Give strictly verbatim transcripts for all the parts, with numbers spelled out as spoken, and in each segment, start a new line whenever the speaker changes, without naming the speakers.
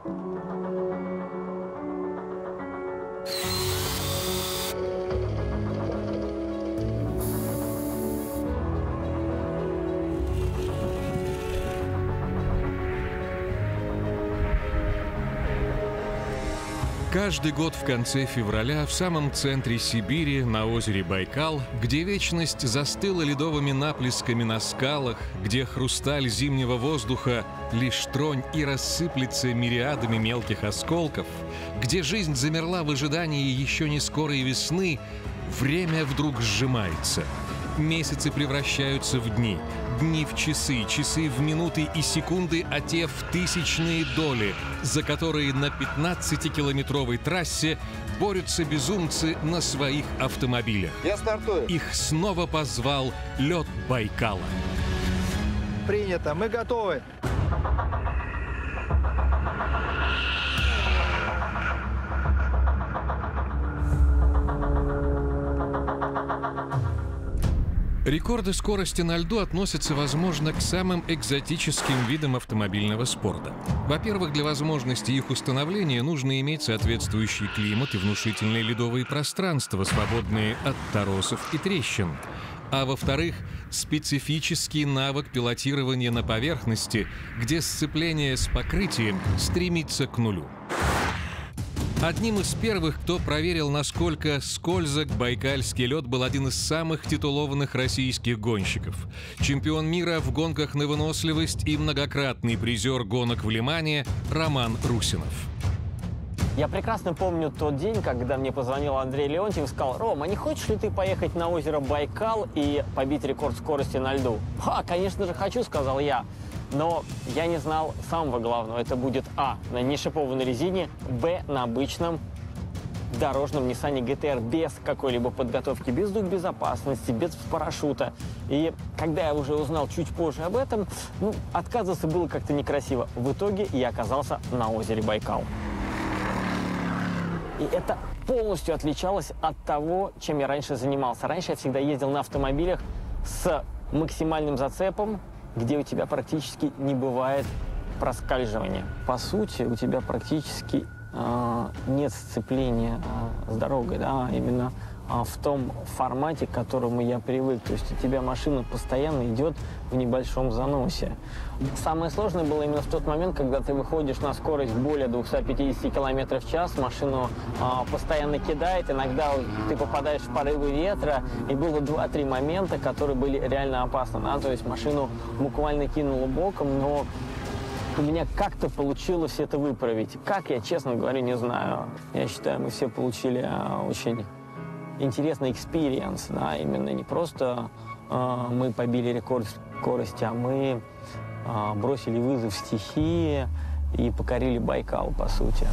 Каждый год в конце февраля в самом центре Сибири, на озере Байкал, где вечность застыла ледовыми наплесками на скалах, где хрусталь зимнего воздуха лишь тронь и рассыплется мириадами мелких осколков, где жизнь замерла в ожидании еще не скорой весны, время вдруг сжимается. Месяцы превращаются в дни, дни в часы, часы в минуты и секунды, а те в тысячные доли, за которые на пятнадцатикилометровой трассе борются безумцы на своих автомобилях.
Я стартую.
Их снова позвал лед Байкала.
Принято, мы готовы.
Рекорды скорости на льду относятся, возможно, к самым экзотическим видам автомобильного спорта. Во-первых, для возможности их установления нужно иметь соответствующий климат и внушительные ледовые пространства, свободные от торосов и трещин. А во-вторых, специфический навык пилотирования на поверхности, где сцепление с покрытием стремится к нулю. Одним из первых, кто проверил, насколько скользок байкальский лед, был один из самых титулованных российских гонщиков. Чемпион мира в гонках на выносливость и многократный призер гонок в Лимане Роман Русинов.
Я прекрасно помню тот день, когда мне позвонил Андрей Леонтьев и сказал: «Ром, а не хочешь ли ты поехать на озеро Байкал и побить рекорд скорости на льду?» «Ха, конечно же хочу», — сказал я. Но я не знал самого главного. Это будет а. на нешипованной резине, б. на обычном дорожном Nissan джи ти ар без какой-либо подготовки, без дух безопасности, без парашюта. И когда я уже узнал чуть позже об этом, ну, отказываться было как-то некрасиво. В итоге я оказался на озере Байкал. И это полностью отличалось от того, чем я раньше занимался. Раньше я всегда ездил на автомобилях с максимальным зацепом, где у тебя практически не бывает проскальзывания. По сути, у тебя практически э, нет сцепления э, с дорогой, да, именно э, в том формате, к которому я привык. То есть у тебя машина постоянно идет в небольшом заносе. Самое сложное было именно в тот момент, когда ты выходишь на скорость более двухсот пятидесяти километров в час, машину э, постоянно кидает, иногда ты попадаешь в порывы ветра, и было два-три момента, которые были реально опасны. Да? То есть машину буквально кинуло боком, но у меня как-то получилось это выправить. Как, я, честно говоря, не знаю. Я считаю, мы все получили э, очень интересный экспириенс, да? Именно не просто э, мы побили рекорд скорости, а мы э, бросили вызов стихии и покорили Байкал, по сути.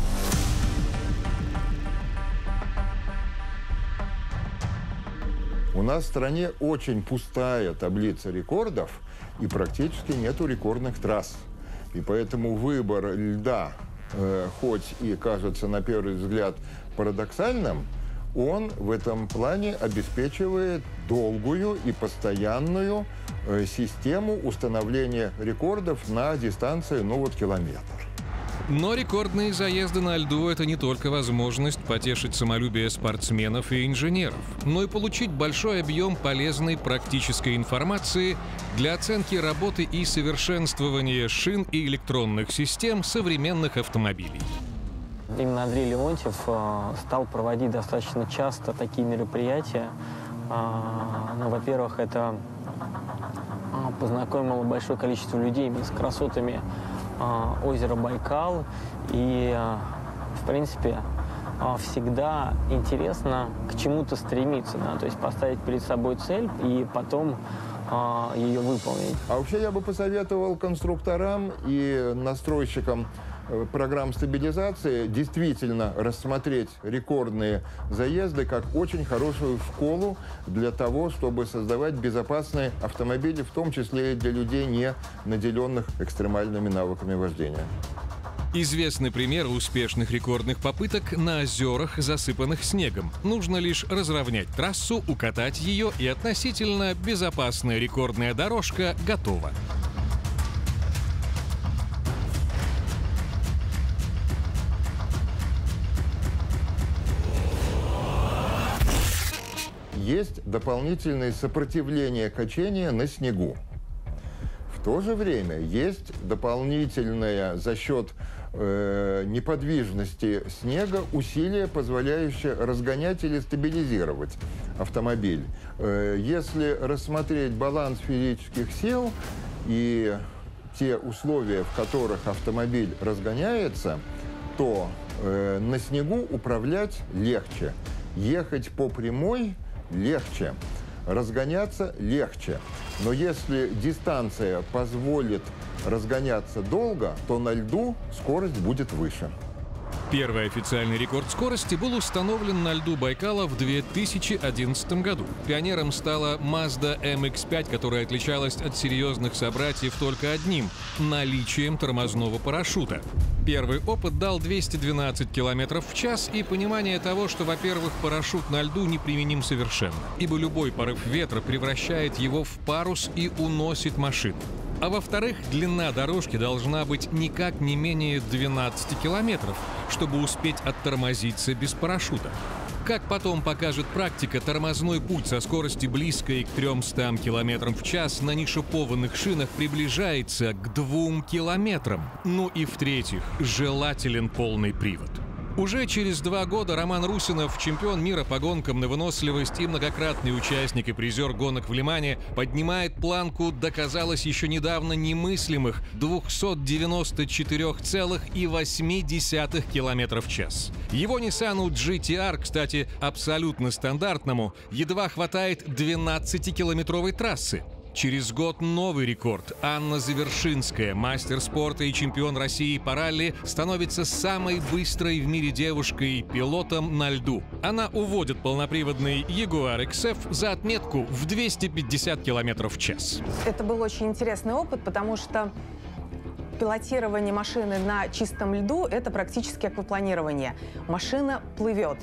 У нас в стране очень пустая таблица рекордов, и практически нету рекордных трасс. И поэтому выбор льда, э, хоть и кажется на первый взгляд парадоксальным, он в этом плане обеспечивает долгую и постоянную э, систему установления рекордов на дистанции, ну вот, километр.
Но рекордные заезды на льду – это не только возможность потешить самолюбие спортсменов и инженеров, но и получить большой объем полезной практической информации для оценки работы и совершенствования шин и электронных систем современных автомобилей.
Именно Андрей Леонтьев э, стал проводить достаточно часто такие мероприятия. Э, ну, во-первых, это э, познакомило большое количество людей именно с красотами э, озера Байкал. И, э, в принципе, э, всегда интересно к чему-то стремиться, да? То есть поставить перед собой цель и потом э, ее выполнить.
А вообще я бы посоветовал конструкторам и настройщикам программ стабилизации действительно рассмотреть рекордные заезды как очень хорошую школу для того, чтобы создавать безопасные автомобили, в том числе и для людей, не наделенных экстремальными навыками вождения.
Известны примеры успешных рекордных попыток на озерах, засыпанных снегом. Нужно лишь разровнять трассу, укатать ее, и относительно безопасная рекордная дорожка готова.
есть дополнительное сопротивление качения на снегу. В то же время есть дополнительное за счет э, неподвижности снега усилие, позволяющее разгонять или стабилизировать автомобиль. Э, если рассмотреть баланс физических сил и те условия, в которых автомобиль разгоняется, то э, на снегу управлять легче, ехать по прямой легче, разгоняться легче. Но если дистанция позволит разгоняться долго, то на льду скорость будет выше.
Первый официальный рекорд скорости был установлен на льду Байкала в две тысячи одиннадцатом году. Пионером стала Mazda эм икс пять, которая отличалась от серьезных собратьев только одним – наличием тормозного парашюта. Первый опыт дал двести двенадцать километров в час и понимание того, что, во-первых, парашют на льду неприменим совершенно, ибо любой порыв ветра превращает его в парус и уносит машину. А во-вторых, длина дорожки должна быть никак не менее двенадцати километров, чтобы успеть оттормозиться без парашюта. Как потом покажет практика, тормозной путь со скорости близкой к трёмстам километрам в час на нешипованных шинах приближается к двум километрам. Ну и в-третьих, желателен полный привод. Уже через два года Роман Русинов, чемпион мира по гонкам на выносливость и многократный участник и призер гонок в Лимане, поднимает планку до, казалось, еще недавно немыслимых двухсот девяноста четырёх целых восьми десятых километров в час. Его Ниссану джи ти ар, кстати, абсолютно стандартному, едва хватает двенадцатикилометровой трассы. Через год новый рекорд. Анна Завершинская, мастер спорта и чемпион России по ралли, становится самой быстрой в мире девушкой-пилотом на льду. Она уводит полноприводный Jaguar икс эф за отметку в двести пятьдесят километров в час.
Это был очень интересный опыт, потому что пилотирование машины на чистом льду – это практически аквапланирование. Машина плывет.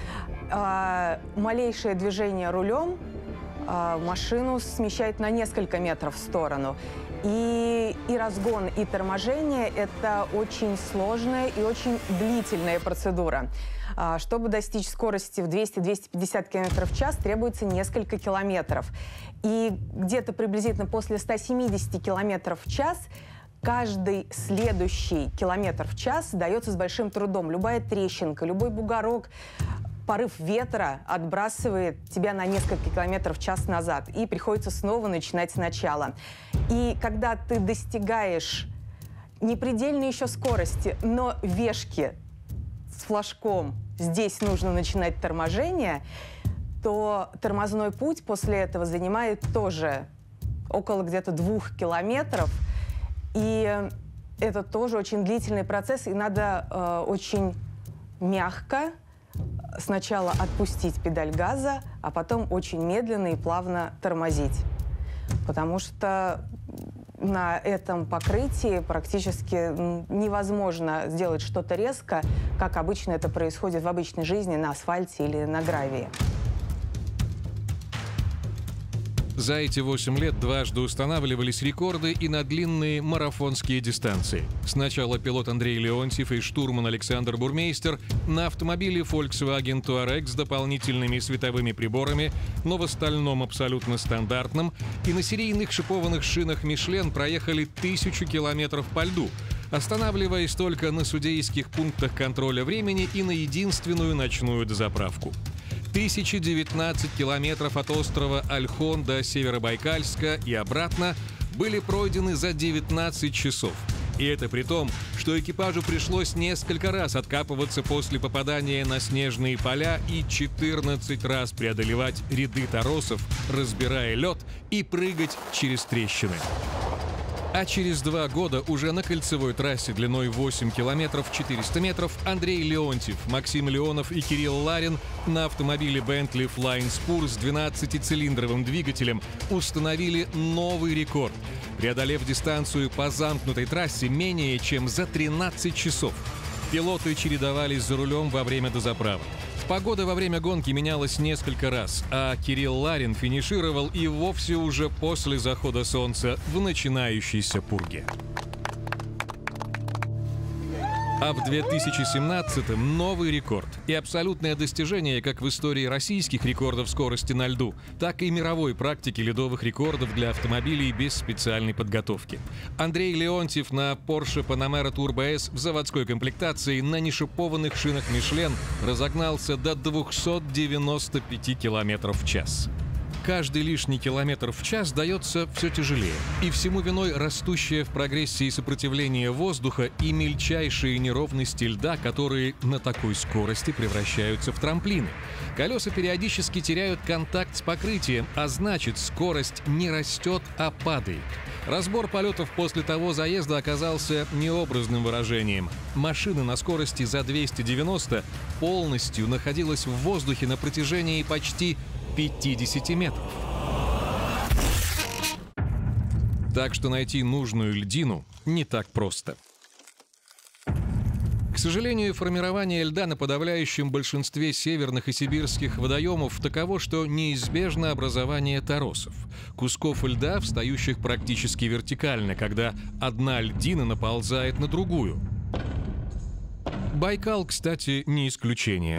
А, малейшее движение рулем машину смещает на несколько метров в сторону. И, и разгон, и торможение – это очень сложная и очень длительная процедура. Чтобы достичь скорости в двести — двести пятьдесят километров в час, требуется несколько километров. И где-то приблизительно после ста семидесяти километров в час каждый следующий километр в час дается с большим трудом. Любая трещинка, любой бугорок, порыв ветра отбрасывает тебя на несколько километров в час назад, и приходится снова начинать сначала. И когда ты достигаешь непредельной еще скорости, но вешки с флажком «здесь нужно начинать торможение», то тормозной путь после этого занимает тоже около где-то двух километров. И это тоже очень длительный процесс, и надо э, очень мягко сначала отпустить педаль газа, а потом очень медленно и плавно тормозить. Потому что на этом покрытии практически невозможно сделать что-то резко, как обычно это происходит в обычной жизни на асфальте или на гравии.
За эти восемь лет дважды устанавливались рекорды и на длинные марафонские дистанции. Сначала пилот Андрей Леонтьев и штурман Александр Бурмейстер на автомобиле Volkswagen Touareg с дополнительными световыми приборами, но в остальном абсолютно стандартном, и на серийных шипованных шинах Michelin проехали тысячу километров по льду, останавливаясь только на судейских пунктах контроля времени и на единственную ночную дозаправку. тысяча девятнадцать километров от острова Ольхон до Северобайкальска и обратно были пройдены за девятнадцать часов. И это при том, что экипажу пришлось несколько раз откапываться после попадания на снежные поля и четырнадцать раз преодолевать ряды торосов, разбирая лед, и прыгать через трещины. А через два года уже на кольцевой трассе длиной восемь километров четыреста метров Андрей Леонтьев, Максим Леонов и Кирилл Ларин на автомобиле Bentley Flying Spur с двенадцатицилиндровым двигателем установили новый рекорд, преодолев дистанцию по замкнутой трассе менее чем за тринадцать часов. Пилоты чередовались за рулем во время дозаправок. Погода во время гонки менялась несколько раз, а Кирилл Ларин финишировал и вовсе уже после захода солнца в начинающейся пурге. А в две тысячи семнадцатом новый рекорд и абсолютное достижение как в истории российских рекордов скорости на льду, так и мировой практики ледовых рекордов для автомобилей без специальной подготовки. Андрей Леонтьев на Porsche Panamera Turbo S в заводской комплектации на нешипованных шинах Michelin разогнался до двухсот девяноста пяти километров в час. Каждый лишний километр в час дается все тяжелее. И всему виной растущее в прогрессии сопротивление воздуха и мельчайшие неровности льда, которые на такой скорости превращаются в трамплины. Колеса периодически теряют контакт с покрытием, а значит, скорость не растет, а падает. Разбор полетов после того заезда оказался необразным выражением. Машина на скорости за двести девяносто полностью находилась в воздухе на протяжении почти пятидесяти метров. Так что найти нужную льдину не так просто. К сожалению, формирование льда на подавляющем большинстве северных и сибирских водоемов таково, что неизбежно образование торосов. Кусков льда, встающих практически вертикально, когда одна льдина наползает на другую. Байкал, кстати, не исключение.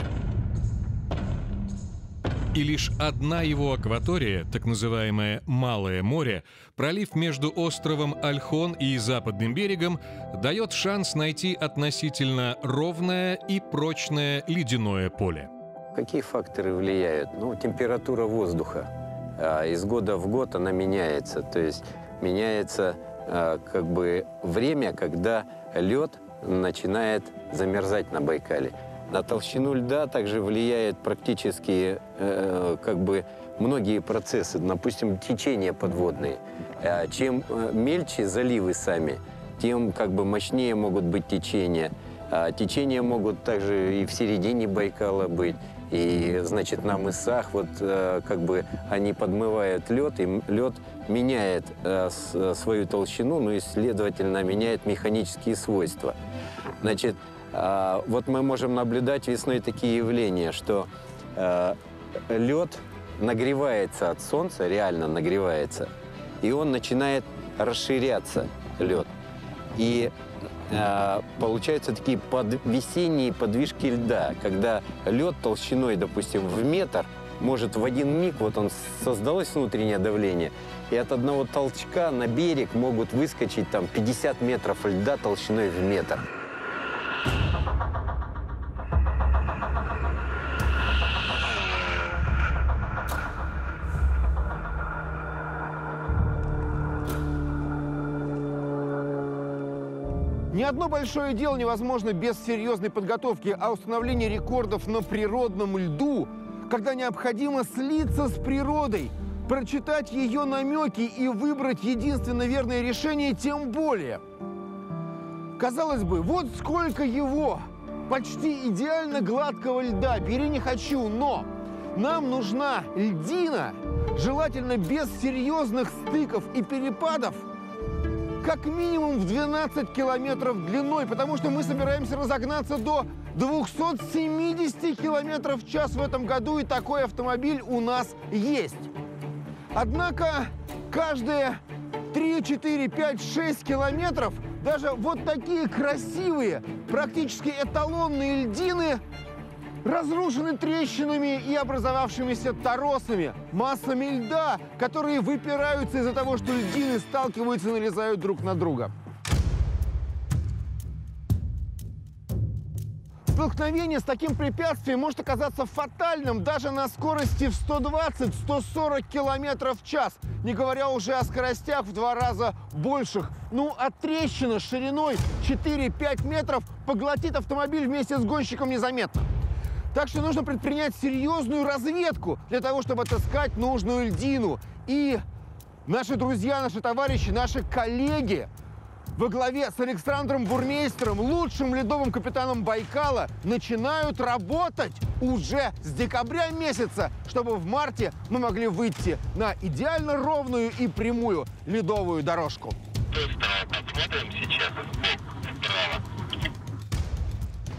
И лишь одна его акватория, так называемое Малое море, пролив между островом Ольхон и западным берегом, дает шанс найти относительно ровное и прочное ледяное поле.
Какие факторы влияют? Ну, температура воздуха. А, из года в год она меняется. То есть меняется а, как бы время, когда лед начинает замерзать на Байкале. На толщину льда также влияет практически э, как бы многие процессы, допустим, течения подводные. Э, чем мельче заливы сами, тем как бы мощнее могут быть течения. А течения могут также и в середине Байкала быть. И, значит, на мысах вот э, как бы они подмывают лед, и лед меняет э, с, свою толщину, ну и, следовательно, меняет механические свойства. Значит, э, вот мы можем наблюдать весной такие явления, что э, лед нагревается от солнца, реально нагревается, и он начинает расширяться, лед. И э, получаются такие под, весенние подвижки льда, когда лед толщиной, допустим, в метр, может в один миг, вот он создалось внутреннее давление, и от одного толчка на берег могут выскочить там пятьдесят метров льда толщиной в метр.
Ни одно большое дело невозможно без серьезной подготовки, а установление рекордов на природном льду, когда необходимо слиться с природой, прочитать ее намеки и выбрать единственно верное решение, тем более. Казалось бы, вот сколько его, почти идеально гладкого льда, бери не хочу, но нам нужна льдина, желательно без серьезных стыков и перепадов, как минимум в двенадцать километров длиной, потому что мы собираемся разогнаться до двухсот семидесяти километров в час в этом году, и такой автомобиль у нас есть. Однако каждые три, четыре, пять, шесть километров даже вот такие красивые, практически эталонные льдины разрушены трещинами и образовавшимися торосами, массами льда, которые выпираются из-за того, что льдины сталкиваются и налезают друг на друга. Столкновение с таким препятствием может оказаться фатальным даже на скорости в сто двадцать — сто сорок километров в час, не говоря уже о скоростях в два раза больших. Ну, а трещина шириной четыре-пять метров поглотит автомобиль вместе с гонщиком незаметно. Так что нужно предпринять серьезную разведку для того, чтобы отыскать нужную льдину. И наши друзья, наши товарищи, наши коллеги во главе с Александром Бурмейстером, лучшим ледовым капитаном Байкала, начинают работать уже с декабря месяца, чтобы в марте мы могли выйти на идеально ровную и прямую ледовую дорожку.
Посмотрим сейчас справа.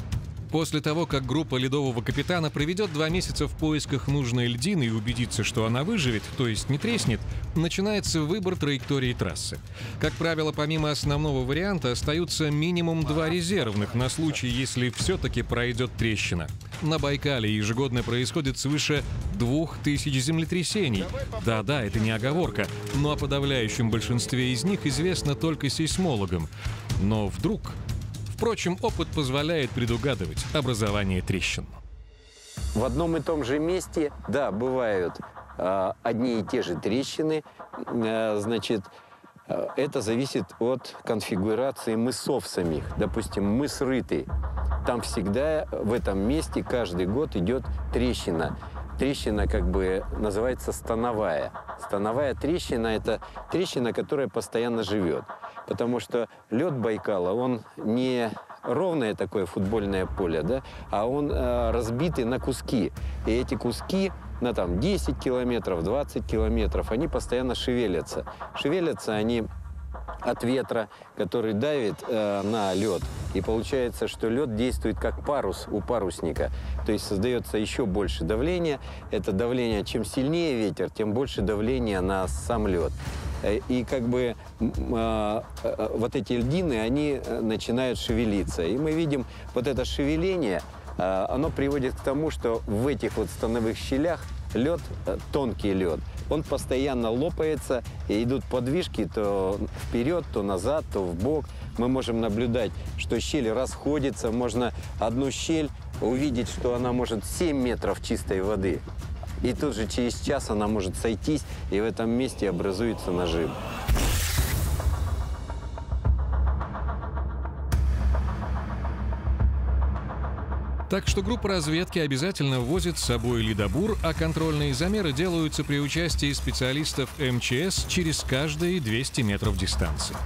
После того, как группа ледового капитана проведет два месяца в поисках нужной льдины и убедится, что она выживет, то есть не треснет, начинается выбор траектории трассы. Как правило, помимо основного варианта остаются минимум два резервных на случай, если все-таки пройдет трещина. На Байкале ежегодно происходит свыше двух тысяч землетрясений. Да-да, это не оговорка, но о подавляющем большинстве из них известно только сейсмологам. Но вдруг... Впрочем, опыт позволяет предугадывать образование трещин.
В одном и том же месте, да, бывают э, одни и те же трещины. Э, значит, э, это зависит от конфигурации мысов самих. Допустим, мыс Рытый. Там всегда в этом месте каждый год идет трещина. Трещина как бы называется становая. Становая трещина – это трещина, которая постоянно живет. Потому что лед Байкала, он не ровное такое футбольное поле, да, а он э, разбитый на куски. И эти куски на там десять километров, двадцать километров, они постоянно шевелятся. Шевелятся они от ветра, который давит э, на лед. И получается, что лед действует как парус у парусника. То есть создается еще больше давления. Это давление, чем сильнее ветер, тем больше давления на сам лед. И как бы э, э, вот эти льдины, они начинают шевелиться. И мы видим вот это шевеление, э, оно приводит к тому, что в этих вот становых щелях лед, э, тонкий лед, он постоянно лопается, и идут подвижки то вперед, то назад, то вбок. Мы можем наблюдать, что щель расходится, можно одну щель увидеть, что она может семь метров чистой воды. И тут же через час она может сойтись, и в этом месте образуется нажим.
Так что группа разведки обязательно возит с собой ледобур, а контрольные замеры делаются при участии специалистов эм че эс через каждые двести метров дистанции.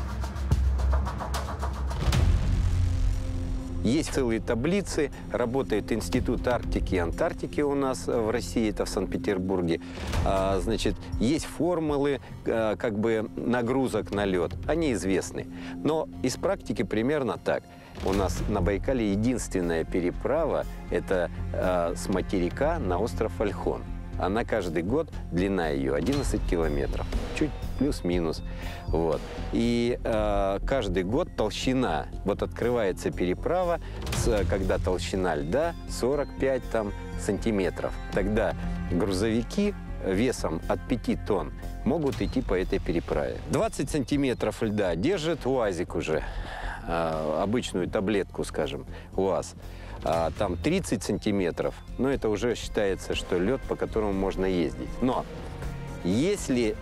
Есть целые таблицы, работает Институт Арктики и Антарктики у нас в России, это в Санкт-Петербурге. А, значит, есть формулы а, как бы нагрузок на лед, они известны. Но из практики примерно так. У нас на Байкале единственная переправа – это а, с материка на остров Ольхон. Она каждый год, длина ее одиннадцать километров, чуть плюс-минус. Вот. И э, каждый год толщина, вот открывается переправа, с, когда толщина льда сорок пять там, сантиметров. Тогда грузовики весом от пяти тонн могут идти по этой переправе. двадцать сантиметров льда держит УАЗик уже, э, обычную таблетку, скажем, УАЗ. А, там тридцать сантиметров, но это уже считается, что лед, по которому можно ездить. Но если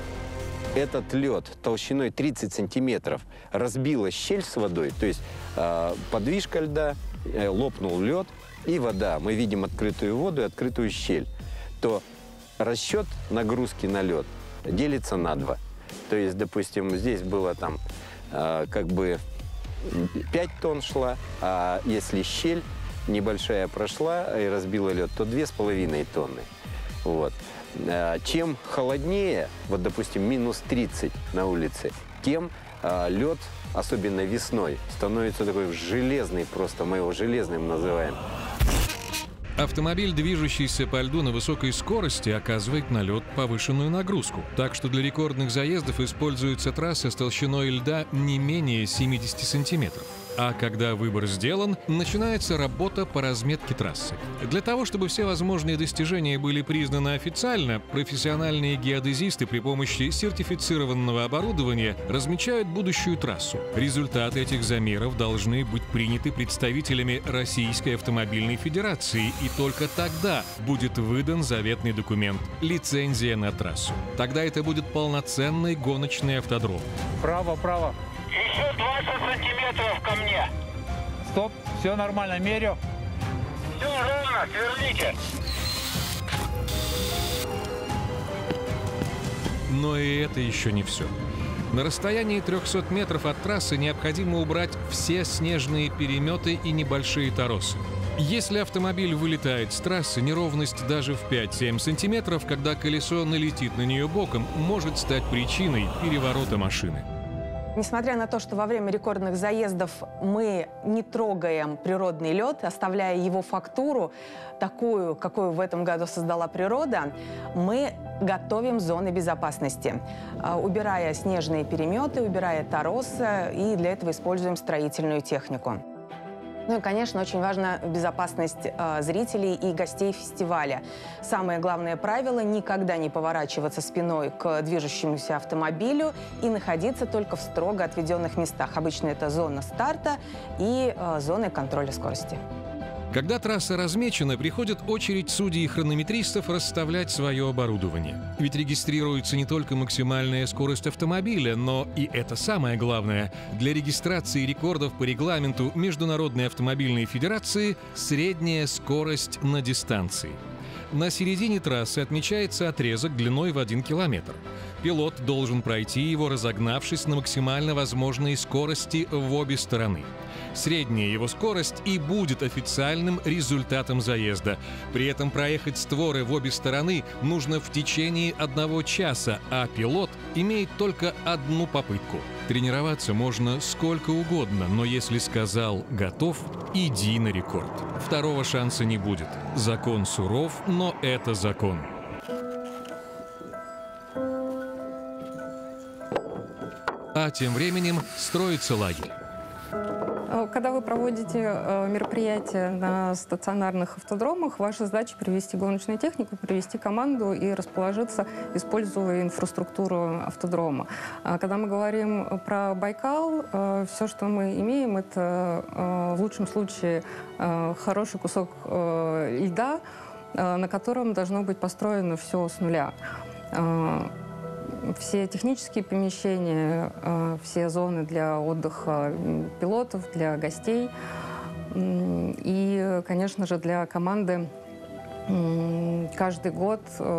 этот лед толщиной тридцать сантиметров разбила щель с водой, то есть а, подвижка льда, э, лопнул лед и вода, мы видим открытую воду и открытую щель, то расчет нагрузки на лед делится на два. То есть, допустим, здесь было там а, как бы пять тонн шла, а если щель небольшая прошла и разбила лед, то две с половиной тонны. Вот. Чем холоднее, вот, допустим, минус тридцать на улице, тем а, лед, особенно весной, становится такой железный, просто мы его железным называем.
Автомобиль, движущийся по льду на высокой скорости, оказывает на лед повышенную нагрузку. Так что для рекордных заездов используется трасса с толщиной льда не менее семидесяти сантиметров. А когда выбор сделан, начинается работа по разметке трассы. Для того, чтобы все возможные достижения были признаны официально, профессиональные геодезисты при помощи сертифицированного оборудования размечают будущую трассу. Результаты этих замеров должны быть приняты представителями Российской автомобильной федерации, и только тогда будет выдан заветный документ – лицензия на трассу. Тогда это будет полноценный гоночный автодром.
Право, право.
Еще двадцать сантиметров ко мне.
Стоп, все нормально, мерю.
Все ровно, сверните.
Но и это еще не все. На расстоянии трехсот метров от трассы необходимо убрать все снежные переметы и небольшие торосы. Если автомобиль вылетает с трассы, неровность даже в пять-семь сантиметров, когда колесо налетит на нее боком, может стать причиной переворота машины.
Несмотря на то, что во время рекордных заездов мы не трогаем природный лед, оставляя его фактуру, такую, какую в этом году создала природа, мы готовим зоны безопасности, убирая снежные переметы, убирая торосы, и для этого используем строительную технику. Ну и, конечно, очень важна безопасность э, зрителей и гостей фестиваля. Самое главное правило – никогда не поворачиваться спиной к движущемуся автомобилю и находиться только в строго отведенных местах. Обычно это зона старта и э, зона контроля скорости.
Когда трасса размечена, приходит очередь судей и хронометристов расставлять свое оборудование. Ведь регистрируется не только максимальная скорость автомобиля, но и это самое главное. Для регистрации рекордов по регламенту Международной автомобильной федерации средняя скорость на дистанции. На середине трассы отмечается отрезок длиной в один километр. Пилот должен пройти его, разогнавшись на максимально возможной скорости в обе стороны. Средняя его скорость и будет официальным результатом заезда. При этом проехать створы в обе стороны нужно в течение одного часа, а пилот имеет только одну попытку. Тренироваться можно сколько угодно, но если сказал «готов», иди на рекорд. Второго шанса не будет. Закон суров, но это закон. А тем временем строится лагерь.
Когда вы проводите мероприятия на стационарных автодромах, ваша задача привести гоночную технику, привести команду и расположиться, используя инфраструктуру автодрома. Когда мы говорим про Байкал, все, что мы имеем, это в лучшем случае хороший кусок льда, на котором должно быть построено все с нуля. Все технические помещения, все зоны для отдыха пилотов, для гостей и, конечно же, для команды. Каждый год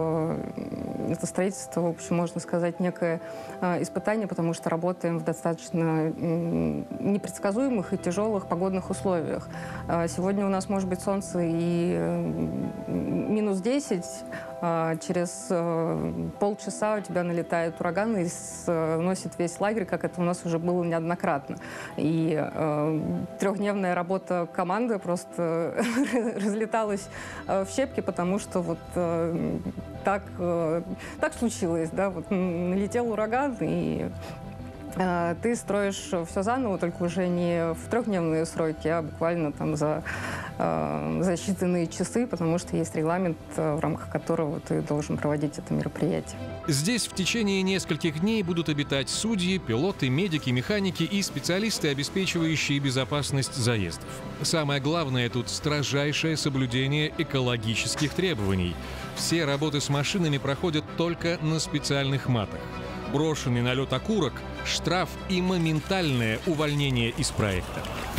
это строительство, в общем, можно сказать, некое испытание, потому что работаем в достаточно непредсказуемых и тяжелых погодных условиях. Сегодня у нас может быть солнце и минус десять, через полчаса у тебя налетает ураган и сносит весь лагерь, как это у нас уже было неоднократно. И э, трехдневная работа команды просто разлеталась в щепки, потому что вот э, так, э, так случилось, да, вот налетел ураган, и э, ты строишь все заново, только уже не в трехдневные сроки, а буквально там за за считанные часы, потому что есть регламент, в рамках которого ты должен проводить это мероприятие.
Здесь в течение нескольких дней будут обитать судьи, пилоты, медики, механики и специалисты, обеспечивающие безопасность заездов. Самое главное тут строжайшее соблюдение экологических требований. Все работы с машинами проходят только на специальных матах. Брошенный на лед окурок, штраф и моментальное увольнение из проекта.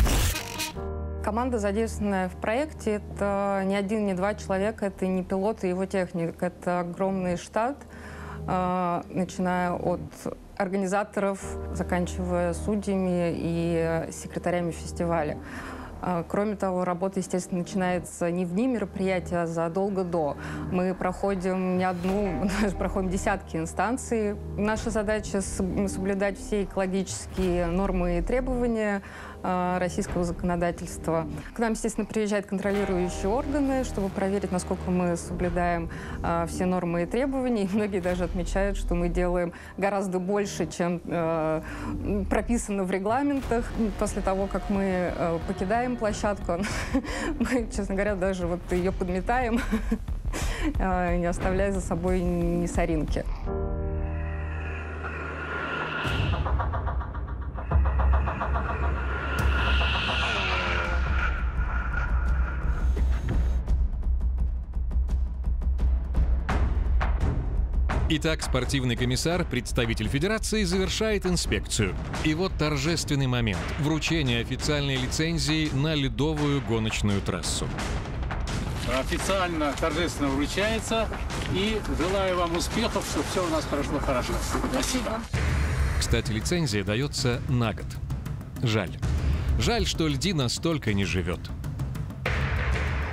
Команда, задействованная в проекте, это не один, не два человека, это не пилот и его техник, это огромный штат, начиная от организаторов, заканчивая судьями и секретарями фестиваля. Кроме того, работа, естественно, начинается не в дни мероприятия, а задолго до. Мы проходим не одну, мы даже проходим десятки инстанций. Наша задача — соблюдать все экологические нормы и требования российского законодательства. К нам, естественно, приезжают контролирующие органы, чтобы проверить, насколько мы соблюдаем а, все нормы и требования. И многие даже отмечают, что мы делаем гораздо больше, чем а, прописано в регламентах. После того, как мы а, покидаем площадку, мы, честно говоря, даже вот ее подметаем, не оставляя за собой ни соринки.
Итак, спортивный комиссар, представитель федерации, завершает инспекцию. И вот торжественный момент – вручение официальной лицензии на ледовую гоночную трассу.
Официально, торжественно вручается. И желаю вам успехов, чтобы все у нас прошло хорошо.
Спасибо.
Кстати, лицензия дается на год. Жаль. Жаль, что льди настолько не живет.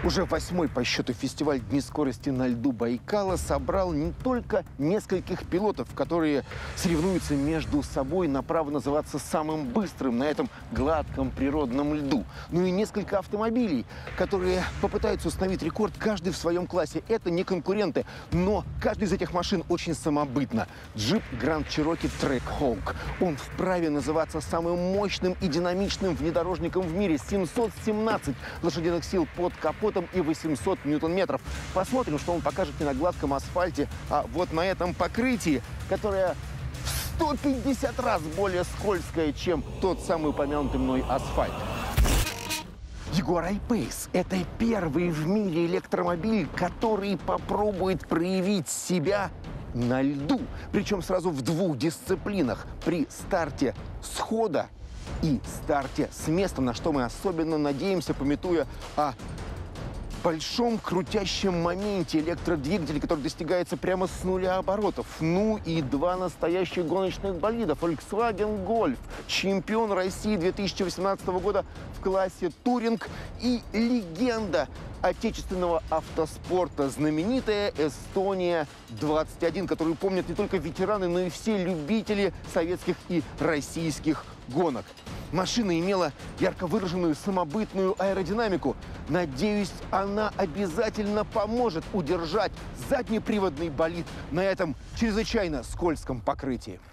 Уже восьмой по счету фестиваль «Дни скорости на льду Байкала» собрал не только нескольких пилотов, которые соревнуются между собой на право называться самым быстрым на этом гладком природном льду, но и несколько автомобилей, которые попытаются установить рекорд каждый в своем классе. Это не конкуренты, но каждый из этих машин очень самобытна. Джип Grand Cherokee Trackhawk. Он вправе называться самым мощным и динамичным внедорожником в мире. семьсот семнадцать лошадиных сил под капотом и восемьсот ньютон-метров. Посмотрим, что он покажет не на гладком асфальте, а вот на этом покрытии, которое в сто пятьдесят раз более скользкое, чем тот самый упомянутый мной асфальт. Jaguar I-Pace – это первый в мире электромобиль, который попробует проявить себя на льду. Причем сразу в двух дисциплинах – при старте схода и старте с места, на что мы особенно надеемся, памятуя о большом крутящем моменте электродвигателя, который достигается прямо с нуля оборотов. Ну и два настоящих гоночных болида. Volkswagen Golf, чемпион России две тысячи восемнадцатого года в классе Touring, и легенда отечественного автоспорта, знаменитая Эстония двадцать один, которую помнят не только ветераны, но и все любители советских и российских гонок. Машина имела ярко выраженную самобытную аэродинамику. Надеюсь, она обязательно поможет удержать заднеприводный болид на этом чрезвычайно скользком покрытии.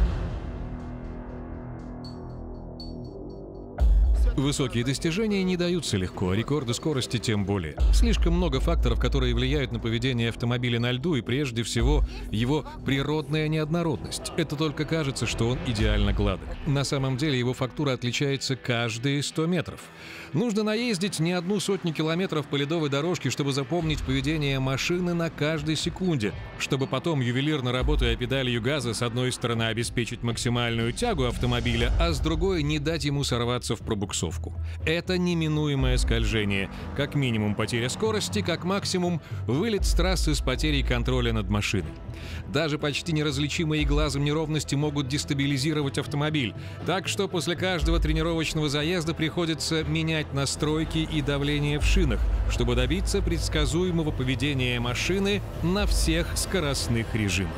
Высокие достижения не даются легко, а рекорды скорости тем более. Слишком много факторов, которые влияют на поведение автомобиля на льду, и прежде всего его природная неоднородность. Это только кажется, что он идеально гладок. На самом деле его фактура отличается каждые сто метров. Нужно наездить не одну сотню километров по ледовой дорожке, чтобы запомнить поведение машины на каждой секунде, чтобы потом, ювелирно работая педалью газа, с одной стороны обеспечить максимальную тягу автомобиля, а с другой не дать ему сорваться в пробуксовку. Это неминуемое скольжение. Как минимум потеря скорости, как максимум вылет с трассы с потерей контроля над машиной. Даже почти неразличимые глазом неровности могут дестабилизировать автомобиль. Так что после каждого тренировочного заезда приходится менять настройки и давление в шинах, чтобы добиться предсказуемого поведения машины на всех скоростных режимах.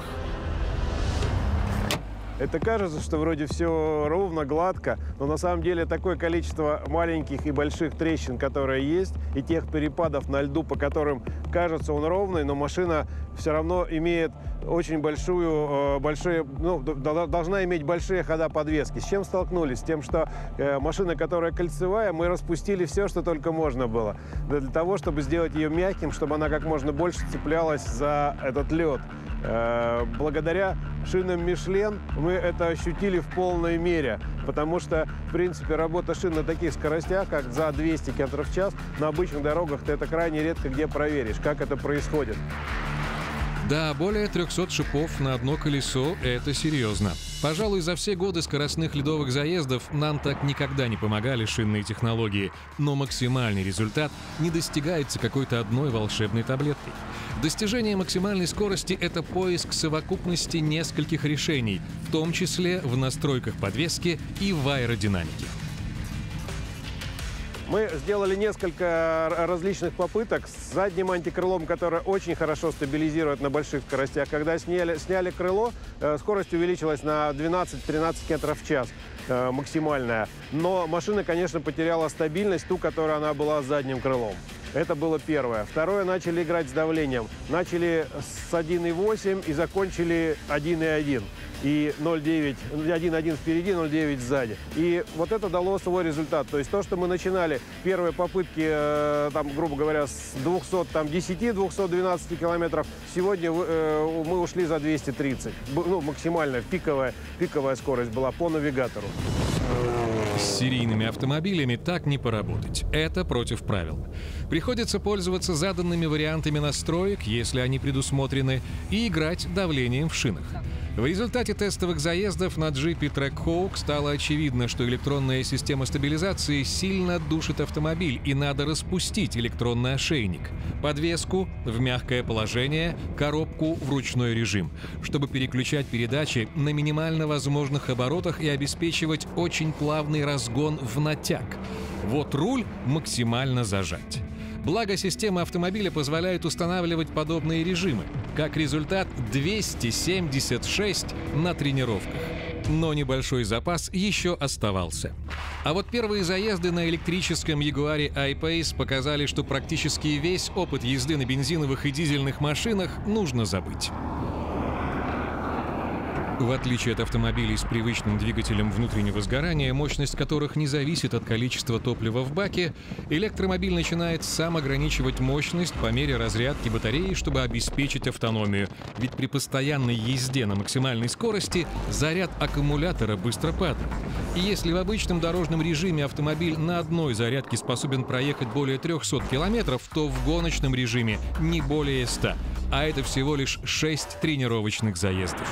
Это кажется, что вроде все ровно, гладко, но на самом деле такое количество маленьких и больших трещин, которые есть, и тех перепадов на льду, по которым кажется он ровный, но машина все равно имеет очень большую, большие, ну, должна иметь большие хода подвески. С чем столкнулись? С тем, что машина, которая кольцевая, мы распустили все, что только можно было, для того, чтобы сделать ее мягким, чтобы она как можно больше цеплялась за этот лед. Благодаря шинам Michelin мы это ощутили в полной мере, потому что, в принципе, работа шин на таких скоростях, как за двести километров в час, на обычных дорогах ты это крайне редко где проверишь, как это происходит.
Да, более трехсот шипов на одно колесо – это серьезно. Пожалуй, за все годы скоростных ледовых заездов нам так никогда не помогали шинные технологии, но максимальный результат не достигается какой-то одной волшебной таблеткой. Достижение максимальной скорости – это поиск совокупности нескольких решений, в том числе в настройках подвески и в аэродинамике.
Мы сделали несколько различных попыток с задним антикрылом, которое очень хорошо стабилизирует на больших скоростях. Когда сняли, сняли крыло, скорость увеличилась на двенадцать-тринадцать километров в час максимальная. Но машина, конечно, потеряла стабильность, ту, которая она была с задним крылом. Это было первое. Второе, начали играть с давлением. Начали с один и восемь и закончили один и один. И ноль девять, один и один впереди, ноль девять сзади. И вот это дало свой результат. То есть то, что мы начинали первые попытки, э, там, грубо говоря, с двухсот десяти — двухсот двенадцати километров, сегодня э, мы ушли за двести тридцать. Ну, максимальная пиковая, пиковая скорость была по навигатору.
С серийными автомобилями так не поработать. Это против правил. Приходится пользоваться заданными вариантами настроек, если они предусмотрены, и играть давлением в шинах. В результате тестовых заездов на джипе Trackhawk стало очевидно, что электронная система стабилизации сильно душит автомобиль, и надо распустить электронный ошейник, подвеску в мягкое положение, коробку в ручной режим, чтобы переключать передачи на минимально возможных оборотах и обеспечивать очень плавный разгон в натяг. Вот руль максимально зажать. Благо, система автомобиля позволяет устанавливать подобные режимы. Как результат, двести семьдесят шесть на тренировках. Но небольшой запас еще оставался. А вот первые заезды на электрическом Jaguar I-Pace показали, что практически весь опыт езды на бензиновых и дизельных машинах нужно забыть. В отличие от автомобилей с привычным двигателем внутреннего сгорания, мощность которых не зависит от количества топлива в баке, электромобиль начинает сам ограничивать мощность по мере разрядки батареи, чтобы обеспечить автономию. Ведь при постоянной езде на максимальной скорости заряд аккумулятора быстро падает. И если в обычном дорожном режиме автомобиль на одной зарядке способен проехать более трёхсот километров, то в гоночном режиме не более ста. А это всего лишь шесть тренировочных заездов.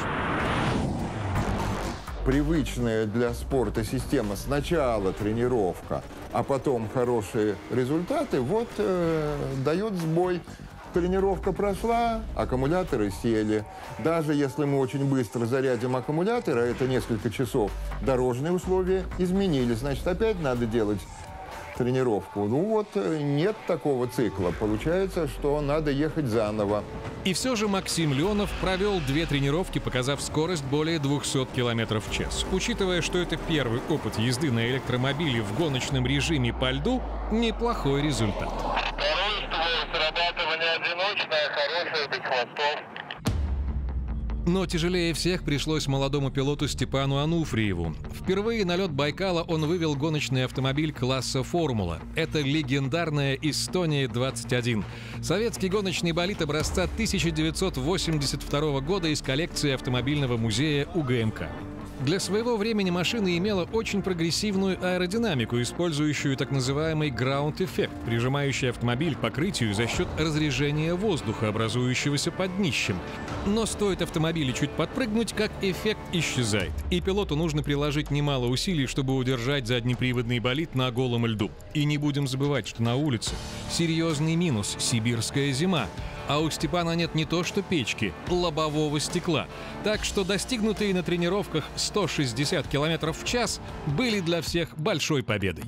Привычная для спорта система сначала тренировка, а потом хорошие результаты, вот э, дает сбой. Тренировка прошла, аккумуляторы сели. Даже если мы очень быстро зарядим аккумулятор, а это несколько часов, дорожные условия изменились. Значит, опять надо делать тренировку. Ну вот, нет такого цикла. Получается, что надо ехать заново.
И все же Максим Леонов провел две тренировки, показав скорость более двухсот километров в час. Учитывая, что это первый опыт езды на электромобиле в гоночном режиме по льду, неплохой результат.
Второе срабатывание одиночное, хорошее, без хвостов.
Но тяжелее всех пришлось молодому пилоту Степану Ануфриеву. Впервые на лед Байкала он вывел гоночный автомобиль класса «Формула». Это легендарная Эстония двадцать один. Советский гоночный болид образца тысяча девятьсот восемьдесят второго года из коллекции автомобильного музея У Гэ Эм Ка. Для своего времени машина имела очень прогрессивную аэродинамику, использующую так называемый граунд-эффект, прижимающий автомобиль к покрытию за счет разрежения воздуха, образующегося под днищем. Но стоит автомобилю чуть подпрыгнуть, как эффект исчезает, и пилоту нужно приложить немало усилий, чтобы удержать заднеприводный болид на голом льду. И не будем забывать, что на улице серьезный минус — сибирская зима. А у Степана нет не то что печки, лобового стекла. Так что достигнутые на тренировках сто шестьдесят километров в час были для всех большой победой.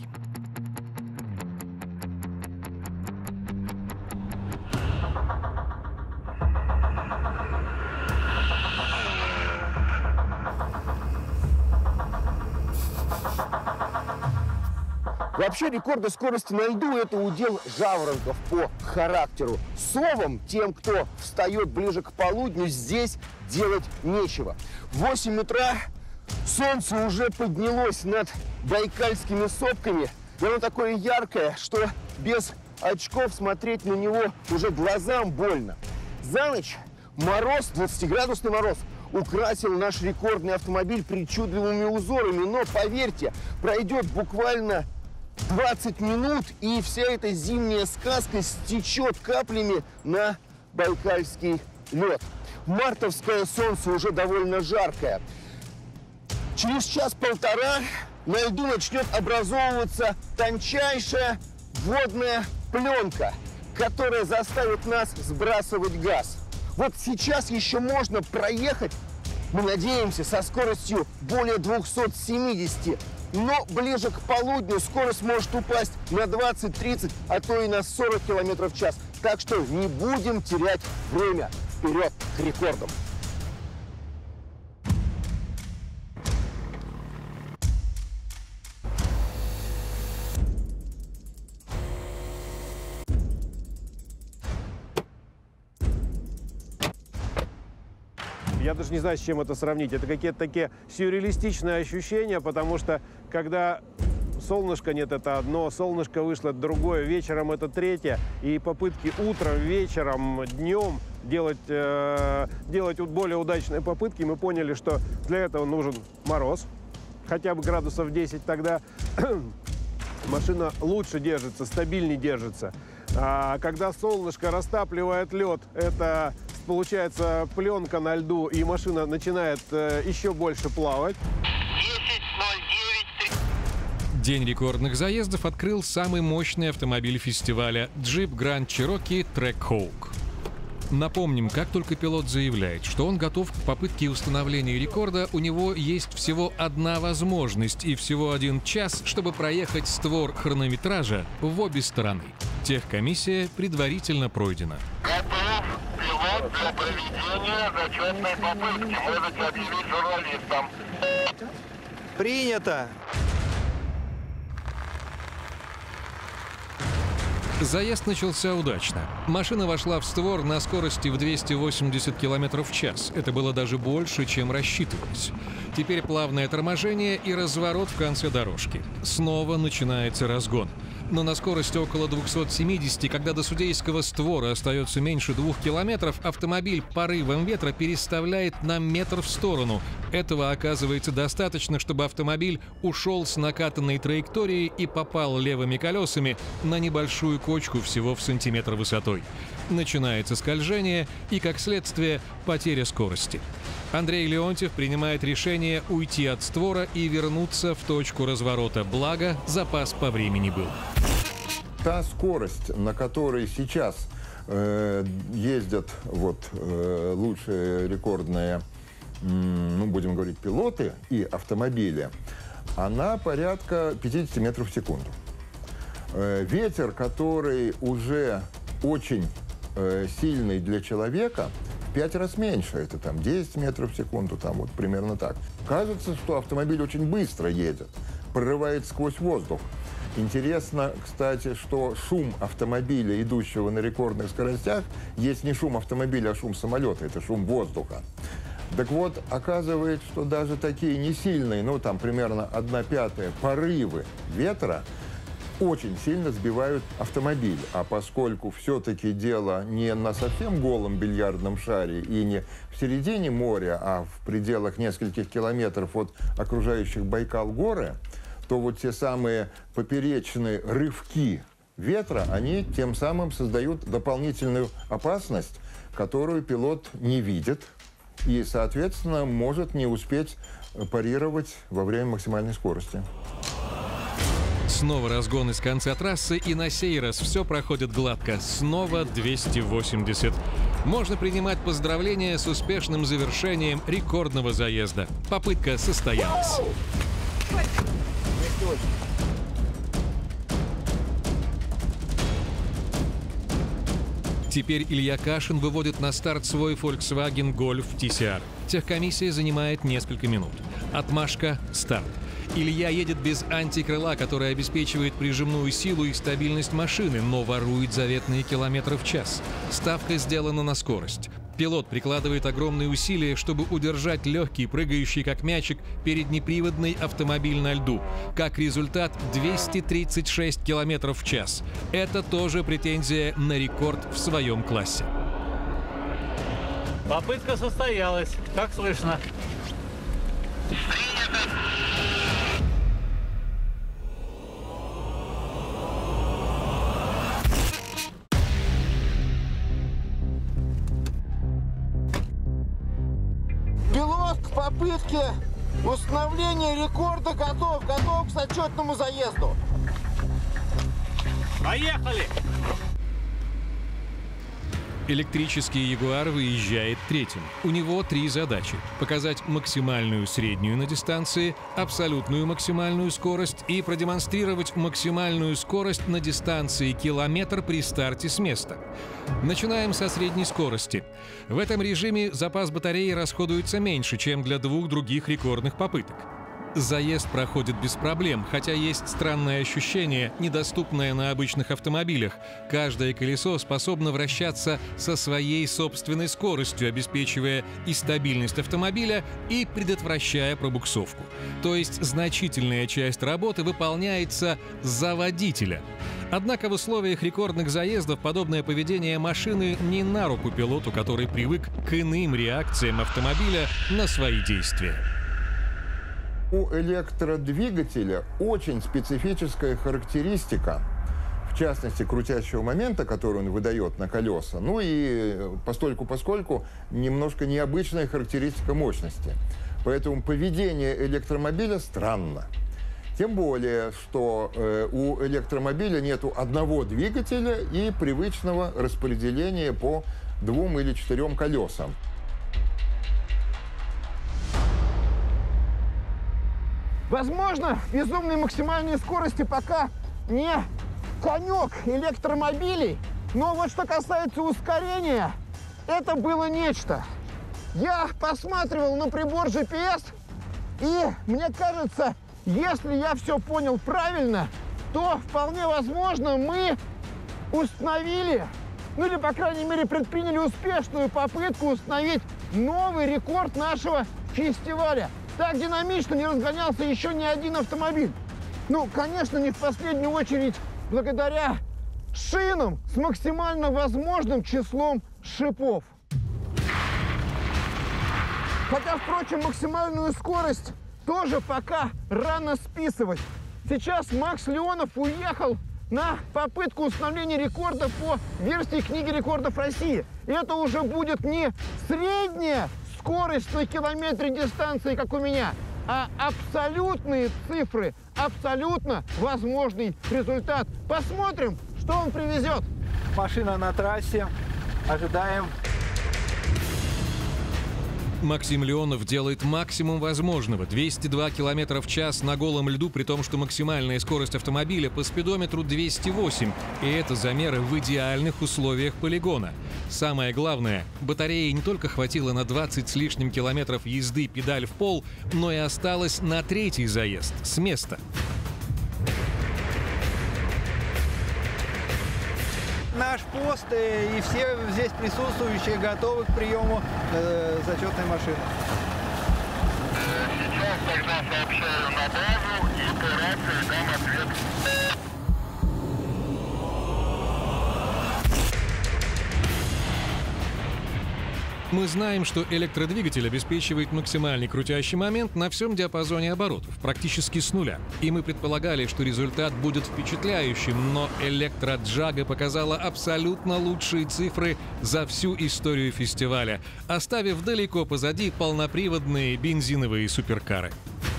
Вообще рекорды скорости на льду – это удел жаворонков по характеру. Словом, тем, кто встает ближе к полудню, здесь делать нечего. В восемь утра солнце уже поднялось над байкальскими сопками. И оно такое яркое, что без очков смотреть на него уже глазам больно. За ночь мороз, двадцатиградусный мороз, украсил наш рекордный автомобиль причудливыми узорами. Но, поверьте, пройдет буквально двадцать минут, и вся эта зимняя сказка стечет каплями на байкальский лед. Мартовское солнце уже довольно жаркое. Через час-полтора на льду начнет образовываться тончайшая водная пленка, которая заставит нас сбрасывать газ. Вот сейчас еще можно проехать, мы надеемся, со скоростью более двухсот семидесяти. Но ближе к полудню скорость может упасть на двадцать-тридцать, а то и на сорок километров в час. Так что не будем терять время. Вперед к рекордам!
Я даже не знаю, с чем это сравнить. Это какие-то такие сюрреалистичные ощущения, потому что когда солнышка нет, это одно, солнышко вышло, это другое, вечером это третье. И попытки утром, вечером, днем делать, э, делать более удачные попытки, мы поняли, что для этого нужен мороз, хотя бы градусов десять, тогда машина лучше держится, стабильнее держится. А когда солнышко растапливает лед, это получается пленка на льду, и машина начинает э, еще больше плавать.
День рекордных заездов открыл самый мощный автомобиль фестиваля – Jeep Grand Cherokee Trackhawk. Напомним, как только пилот заявляет, что он готов к попытке установления рекорда, у него есть всего одна возможность и всего один час, чтобы проехать створ хронометража в обе стороны. Техкомиссия предварительно пройдена.
Готов пилот для проведения зачетной попытки. Можете объявить журналистам.
Принято.
Заезд начался удачно. Машина вошла в створ на скорости в двести восемьдесят километров в час. Это было даже больше, чем рассчитывалось. Теперь плавное торможение и разворот в конце дорожки. Снова начинается разгон. Но на скорости около двухсот семидесяти, когда до судейского створа остается меньше двух километров, автомобиль порывом ветра переставляет на метр в сторону. Этого оказывается достаточно, чтобы автомобиль ушел с накатанной траектории и попал левыми колесами на небольшую кочку всего в сантиметр высотой. Начинается скольжение и, как следствие, потеря скорости. Андрей Леонтьев принимает решение уйти от створа и вернуться в точку разворота. Благо, запас по времени был.
Та скорость, на которой сейчас э, ездят вот, э, лучшие рекордные, м, ну, будем говорить, пилоты и автомобили, она порядка пятидесяти метров в секунду. Э, ветер, который уже очень э, сильный для человека, в пять раз меньше. Это там десять метров в секунду, там вот примерно так. Кажется, что автомобиль очень быстро едет, прорывает сквозь воздух. Интересно, кстати, что шум автомобиля, идущего на рекордных скоростях, есть не шум автомобиля, а шум самолета, это шум воздуха. Так вот, оказывается, что даже такие несильные, ну там примерно одна пятая порывы ветра очень сильно сбивают автомобиль. А поскольку все-таки дело не на совсем голом бильярдном шаре и не в середине моря, а в пределах нескольких километров от окружающих Байкал горы, то вот те самые поперечные рывки ветра, они тем самым создают дополнительную опасность, которую пилот не видит и, соответственно, может не успеть парировать во время максимальной скорости.
Снова разгон из конца трассы, и на сей раз все проходит гладко. Снова двести восемьдесят. Можно принимать поздравления с успешным завершением рекордного заезда. Попытка состоялась. Теперь Илья Кашин выводит на старт свой Volkswagen Golf ти си ар. Техкомиссия занимает несколько минут. Отмашка – старт. Илья едет без антикрыла, которое обеспечивает прижимную силу и стабильность машины, но ворует заветные километры в час. Ставка сделана на скорость. Пилот прикладывает огромные усилия, чтобы удержать легкий, прыгающий как мячик, переднеприводный автомобиль на льду. Как результат, двести тридцать шесть километров в час. Это тоже претензия на рекорд в своем классе.
Попытка состоялась. Как слышно?
Пилот к попытке установления рекорда готов. Готов к зачетному заезду.
Поехали!
Электрический Ягуар выезжает третьим. У него три задачи: показать максимальную среднюю на дистанции, абсолютную максимальную скорость и продемонстрировать максимальную скорость на дистанции километр при старте с места. Начинаем со средней скорости. В этом режиме запас батареи расходуется меньше, чем для двух других рекордных попыток. Заезд проходит без проблем, хотя есть странное ощущение, недоступное на обычных автомобилях. Каждое колесо способно вращаться со своей собственной скоростью, обеспечивая и стабильность автомобиля, и предотвращая пробуксовку. То есть значительная часть работы выполняется за водителя. Однако в условиях рекордных заездов подобное поведение машины не на руку пилоту, который привык к иным реакциям автомобиля на свои действия.
У электродвигателя очень специфическая характеристика, в частности, крутящего момента, который он выдает на колеса, ну и постольку-поскольку немножко необычная характеристика мощности. Поэтому поведение электромобиля странно. Тем более, что э, у электромобиля нету одного двигателя и привычного распределения по двум или четырем колесам.
Возможно, безумной максимальной скорости пока не конек электромобилей. Но вот что касается ускорения, это было нечто. Я посматривал на прибор джи пи эс, и мне кажется, если я все понял правильно, то вполне возможно мы установили, ну или, по крайней мере, предприняли успешную попытку установить новый рекорд нашего фестиваля. Так динамично не разгонялся еще ни один автомобиль. Ну, конечно, не в последнюю очередь благодаря шинам с максимально возможным числом шипов. Хотя, впрочем, максимальную скорость тоже пока рано списывать. Сейчас Макс Леонов уехал на попытку установления рекорда по версии книги рекордов России. И это уже будет не средняя скорость на километре дистанции, как у меня, а абсолютные цифры, абсолютно возможный результат. Посмотрим, что он привезет.
Машина на трассе. Ожидаем.
Максим Леонов делает максимум возможного – двести два километра в час на голом льду, при том, что максимальная скорость автомобиля по спидометру двести восемь. И это замеры в идеальных условиях полигона. Самое главное – батареи не только хватило на двадцать с лишним километров езды педаль в пол, но и осталось на третий заезд с места.
Наш пост и все здесь присутствующие готовы к приему э, зачетной машины.
Сейчас тогда сообщаю на базу и по рации дам ответ.
Мы знаем, что электродвигатель обеспечивает максимальный крутящий момент на всем диапазоне оборотов, практически с нуля. И мы предполагали, что результат будет впечатляющим, но электроджага показала абсолютно лучшие цифры за всю историю фестиваля, оставив далеко позади полноприводные бензиновые суперкары.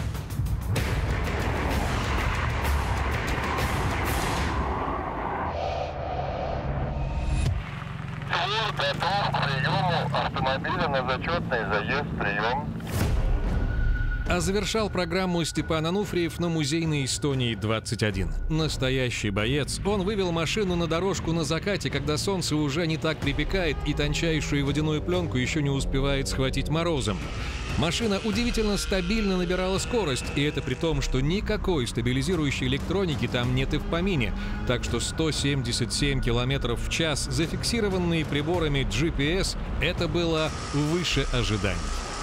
Готов к приему автомобиля на зачетный заезд. Прием.
А завершал программу Степан Ануфриев на музейной Эстонии двадцать один. Настоящий боец. Он вывел машину на дорожку на закате, когда солнце уже не так припекает и тончайшую водяную пленку еще не успевает схватить морозом. Машина удивительно стабильно набирала скорость, и это при том, что никакой стабилизирующей электроники там нет и в помине. Так что сто семьдесят семь километров в час, зафиксированные приборами джи пи эс, это было выше ожиданий.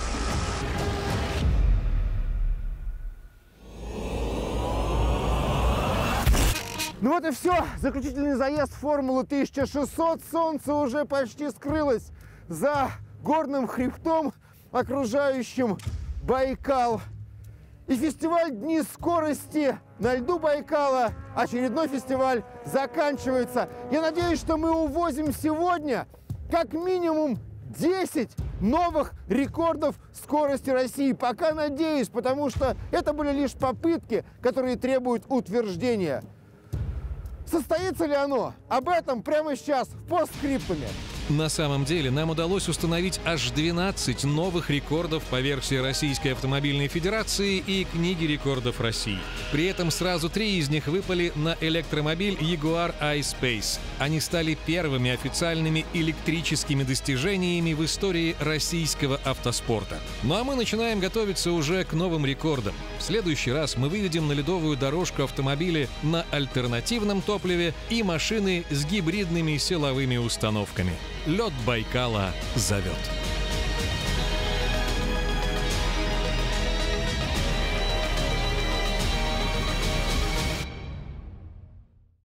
Ну вот и все. Заключительный заезд Формулы тысяча шестьсот. Солнце уже почти скрылось за горным хребтом, окружающим Байкал. И фестиваль «Дни скорости» на льду Байкала, очередной фестиваль, заканчивается. Я надеюсь, что мы увозим сегодня как минимум десять новых рекордов скорости России. Пока надеюсь, потому что это были лишь попытки, которые требуют утверждения. Состоится ли оно? Об этом прямо сейчас в постскриптуме.
На самом деле нам удалось установить аж двенадцать новых рекордов по версии Российской автомобильной федерации и книги рекордов России. При этом сразу три из них выпали на электромобиль Jaguar I-Pace. Они стали первыми официальными электрическими достижениями в истории российского автоспорта. Ну а мы начинаем готовиться уже к новым рекордам. В следующий раз мы выведем на ледовую дорожку автомобили на альтернативном топливе и машины с гибридными силовыми установками. Лед Байкала зовет.